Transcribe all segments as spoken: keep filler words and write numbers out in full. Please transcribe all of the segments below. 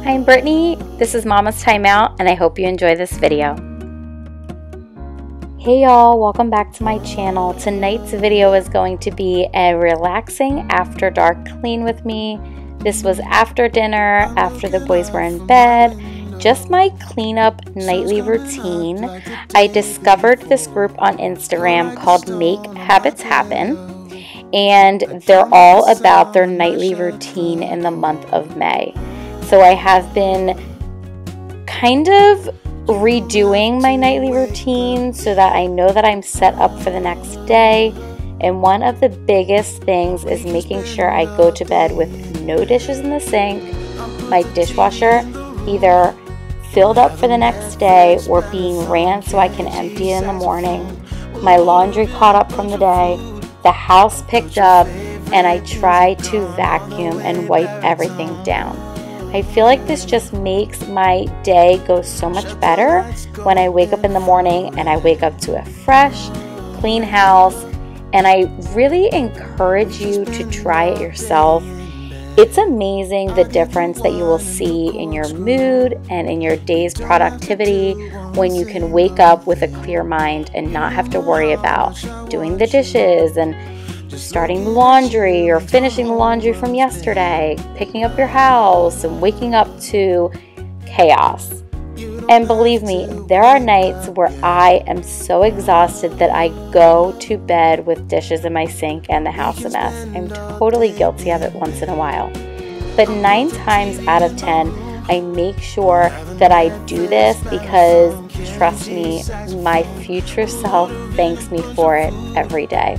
I'm Brittany, this is Mama's Timeout, and I hope you enjoy this video. Hey y'all, welcome back to my channel. Tonight's video is going to be a relaxing after dark clean with me. This was after dinner, after the boys were in bed, just my cleanup nightly routine. I discovered this group on Instagram called Make Habits Happen, and they're all about their nightly routine in the month of May. So I have been kind of redoing my nightly routine so that I know that I'm set up for the next day. And one of the biggest things is making sure I go to bed with no dishes in the sink, my dishwasher either filled up for the next day or being ran so I can empty it in the morning, my laundry caught up from the day, the house picked up, and I try to vacuum and wipe everything down. I feel like this just makes my day go so much better when I wake up in the morning and I wake up to a fresh, clean house, and I really encourage you to try it yourself. It's amazing the difference that you will see in your mood and in your day's productivity when you can wake up with a clear mind and not have to worry about doing the dishes and starting the laundry or finishing the laundry from yesterday, picking up your house and waking up to chaos. And believe me, there are nights where I am so exhausted that I go to bed with dishes in my sink and the house a mess. I'm totally guilty of it once in a while. But nine times out of ten, I make sure that I do this because, trust me, my future self thanks me for it every day.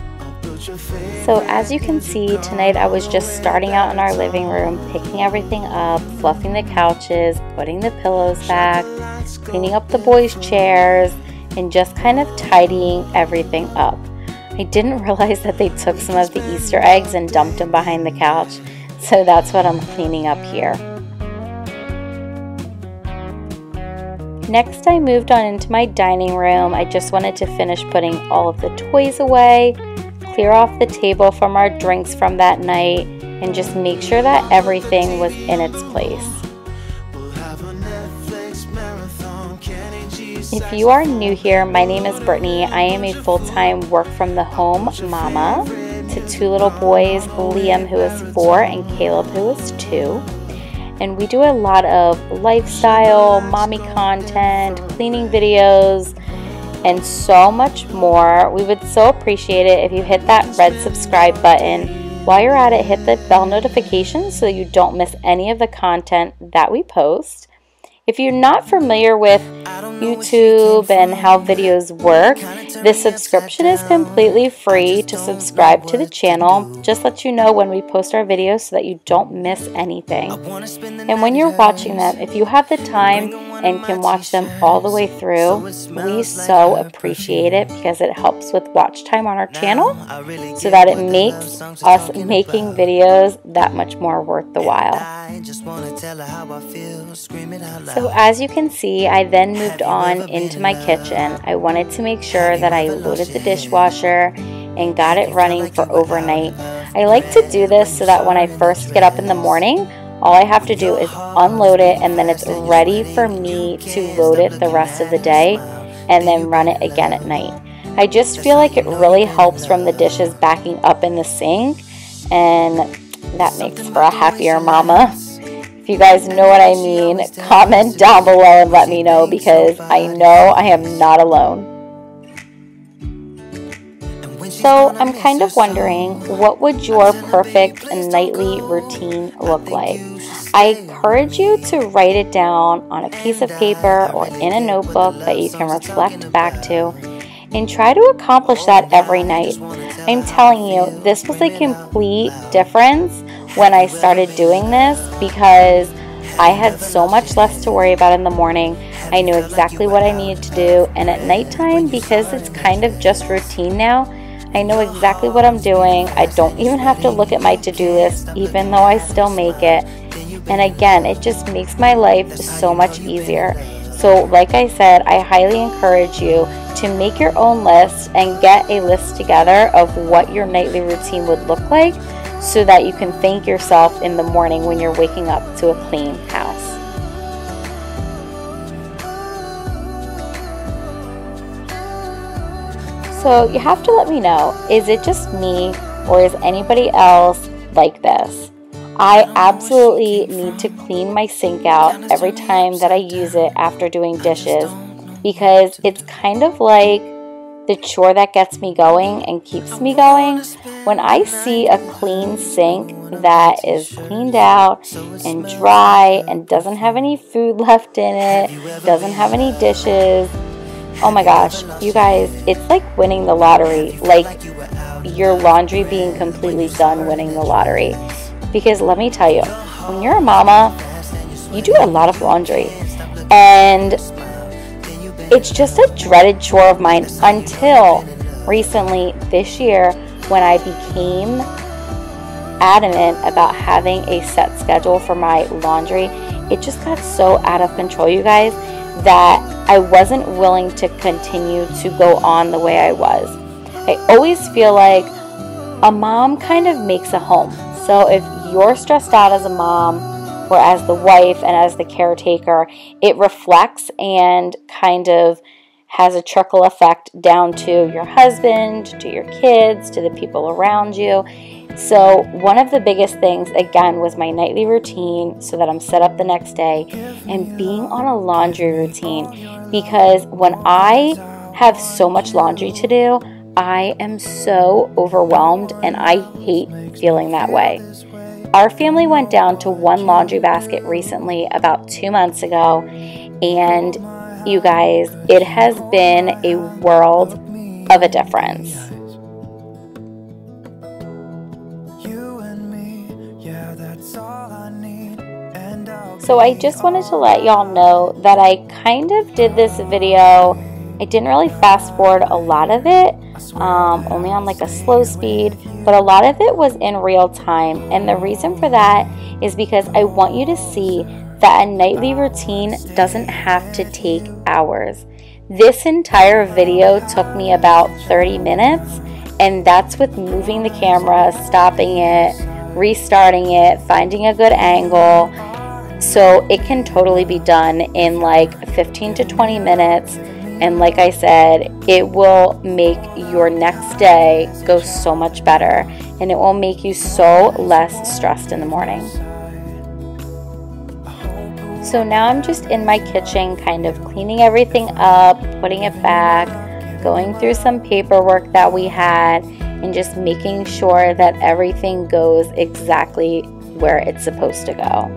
So as you can see, tonight I was just starting out in our living room, picking everything up, fluffing the couches, putting the pillows back, cleaning up the boys' chairs, and just kind of tidying everything up. I didn't realize that they took some of the Easter eggs and dumped them behind the couch, so that's what I'm cleaning up here. Next, I moved on into my dining room. I just wanted to finish putting all of the toys away, clear off the table from our drinks from that night, and just make sure that everything was in its place. If you are new here, my name is Brittany. I am a full-time work from the home mama to two little boys, Liam who is four and Caleb who is two. And we do a lot of lifestyle, mommy content, cleaning videos, and so much more. We would so appreciate it if you hit that red subscribe button. While you're at it, hit the bell notification so you don't miss any of the content that we post. If you're not familiar with YouTube and how videos work, this subscription is completely free to subscribe to the channel. Just let you know when we post our videos so that you don't miss anything. And when you're watching them, if you have the time and can watch them all the way through, we so appreciate it because it helps with watch time on our channel so that it makes us making videos that much more worth the while. So as you can see, I then moved on into my kitchen. I wanted to make sure that I loaded the dishwasher and got it running for overnight. I like to do this so that when I first get up in the morning, all I have to do is unload it and then it's ready for me to load it the rest of the day and then run it again at night. I just feel like it really helps from the dishes backing up in the sink, and that makes for a happier mama. If you guys know what I mean, comment down below and let me know because I know I am not alone. So I'm kind of wondering, what would your perfect nightly routine look like? I encourage you to write it down on a piece of paper or in a notebook that you can reflect back to and try to accomplish that every night. I'm telling you, this was a complete difference when I started doing this because I had so much less to worry about in the morning. I knew exactly what I needed to do, and at nighttime, because it's kind of just routine now, I know exactly what I'm doing. I don't even have to look at my to-do list, even though I still make it. And again, it just makes my life so much easier. So like I said, I highly encourage you to make your own list and get a list together of what your nightly routine would look like so that you can thank yourself in the morning when you're waking up to a clean house. So you have to let me know, is it just me or is anybody else like this? I absolutely need to clean my sink out every time that I use it after doing dishes, because it's kind of like the chore that gets me going and keeps me going. When I see a clean sink that is cleaned out and dry and doesn't have any food left in it, doesn't have any dishes, oh my gosh, you guys, it's like winning the lottery, like your laundry being completely done winning the lottery. Because let me tell you, when you're a mama, you do a lot of laundry, and it's just a dreaded chore of mine until recently this year, when I became adamant about having a set schedule for my laundry. It just got so out of control, you guys, that I wasn't willing to continue to go on the way I was. I always feel like a mom kind of makes a home. So if you're stressed out as a mom or as the wife and as the caretaker, it reflects and kind of has a trickle effect down to your husband, to your kids, to the people around you. So one of the biggest things, again, was my nightly routine so that I'm set up the next day, and being on a laundry routine, because when I have so much laundry to do, I am so overwhelmed and I hate feeling that way. Our family went down to one laundry basket recently, about two months ago, and you guys, it has been a world of a difference. So I just wanted to let y'all know that I kind of did this video. I didn't really fast forward a lot of it, um, only on like a slow speed, but a lot of it was in real time. And the reason for that is because I want you to see that a nightly routine doesn't have to take hours. This entire video took me about thirty minutes, and that's with moving the camera, stopping it, restarting it, finding a good angle. So it can totally be done in like fifteen to twenty minutes. And like I said, it will make your next day go so much better, and it will make you so less stressed in the morning. So now I'm just in my kitchen kind of cleaning everything up, putting it back, going through some paperwork that we had, and just making sure that everything goes exactly where it's supposed to go.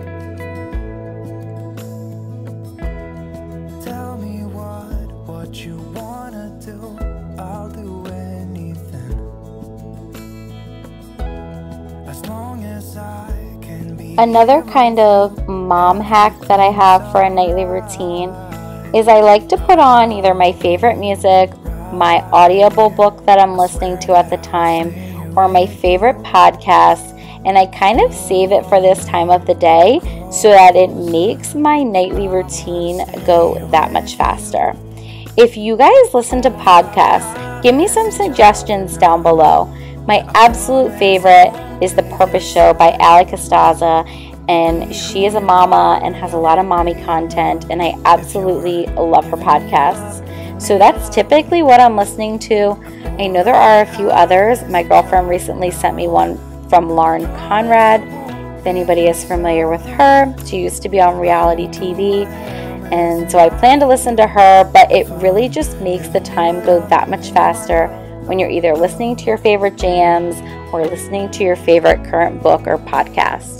Another kind of mom hack that I have for a nightly routine is I like to put on either my favorite music, my Audible book that I'm listening to at the time, or my favorite podcast, and I kind of save it for this time of the day so that it makes my nightly routine go that much faster. If you guys listen to podcasts, give me some suggestions down below. My absolute favorite is The Purpose Show by Ali Costanza, and she is a mama and has a lot of mommy content, and I absolutely love her podcasts. So that's typically what I'm listening to. I know there are a few others. My girlfriend recently sent me one from Lauren Conrad. If anybody is familiar with her, she used to be on reality T V, and so I plan to listen to her, but it really just makes the time go that much faster when you're either listening to your favorite jams or listening to your favorite current book or podcast.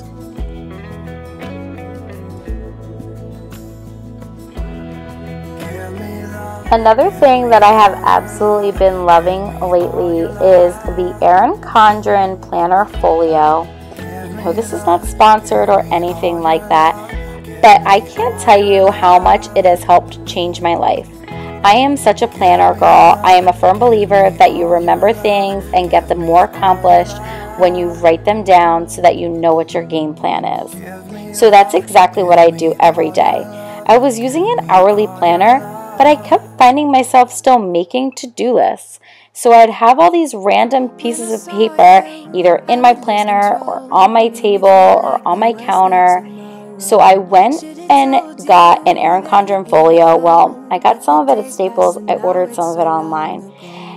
Another thing that I have absolutely been loving lately is the Erin Condren Planner Folio. No, this is not sponsored or anything like that, but I can't tell you how much it has helped change my life. I am such a planner girl. I am a firm believer that you remember things and get them more accomplished when you write them down so that you know what your game plan is. So that's exactly what I do every day. I was using an hourly planner, but I kept finding myself still making to-do lists. So I'd have all these random pieces of paper either in my planner or on my table or on my counter. So I went and got an Erin Condren Folio. Well, I got some of it at Staples. I ordered some of it online.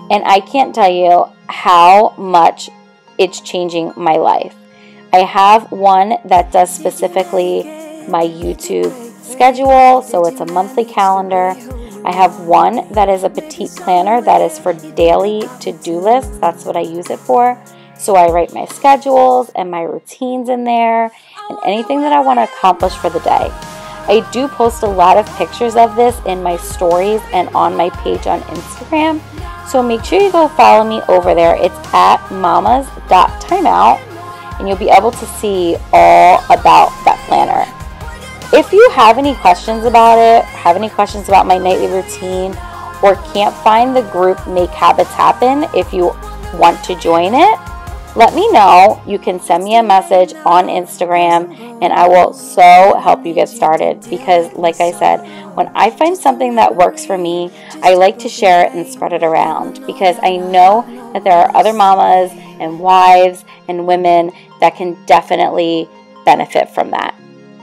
And I can't tell you how much it's changing my life. I have one that does specifically my YouTube schedule, so it's a monthly calendar. I have one that is a petite planner that is for daily to-do lists. That's what I use it for. So I write my schedules and my routines in there and anything that I want to accomplish for the day. I do post a lot of pictures of this in my stories and on my page on Instagram. So make sure you go follow me over there. It's at mamas dot timeout, and you'll be able to see all about that planner. If you have any questions about it, have any questions about my nightly routine, or can't find the group Make Habits Happen if you want to join it, let me know. You can send me a message on Instagram and I will so help you get started, because like I said, when I find something that works for me, I like to share it and spread it around, because I know that there are other mamas and wives and women that can definitely benefit from that.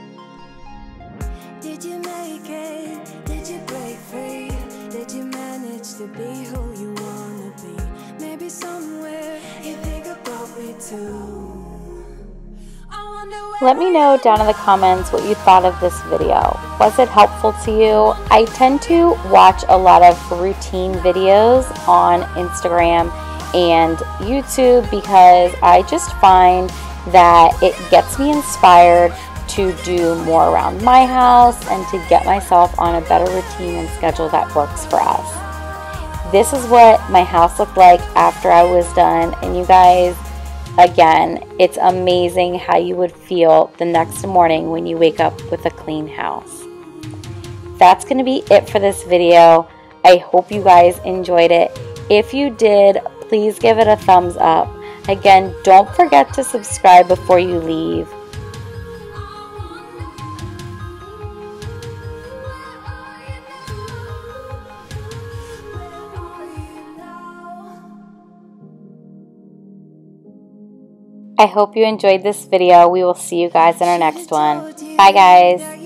Did you make it? Did you break free? Did you manage to be who you wanna be? Maybe somewhere you think about me too. Let me know down in the comments what you thought of this video. Was it helpful to you? I tend to watch a lot of routine videos on Instagram and YouTube because I just find that it gets me inspired to do more around my house and to get myself on a better routine and schedule that works for us. This is what my house looked like after I was done, and you guys, again, it's amazing how you would feel the next morning when you wake up with a clean house. That's going to be it for this video. I hope you guys enjoyed it. If you did, please give it a thumbs up. Again, don't forget to subscribe before you leave. I hope you enjoyed this video. We will see you guys in our next one. Bye, guys.